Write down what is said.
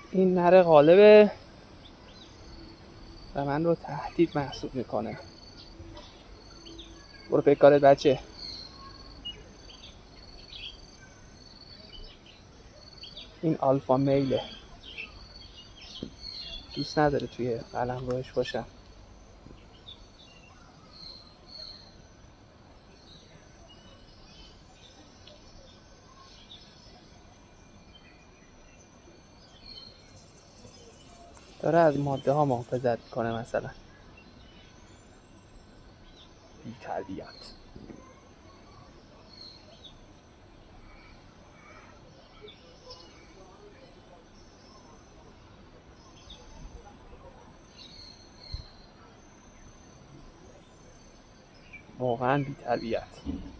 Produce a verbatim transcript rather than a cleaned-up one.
این نره غالبه و من رو تهدید محسوب میکنه. برو به کارت بچه. این آلفا میله، دوست نداره توی قلم روش باشم. داره از ماده ها محافظت میکنه مثلا. بی تربیت. واقعا بی تربیت.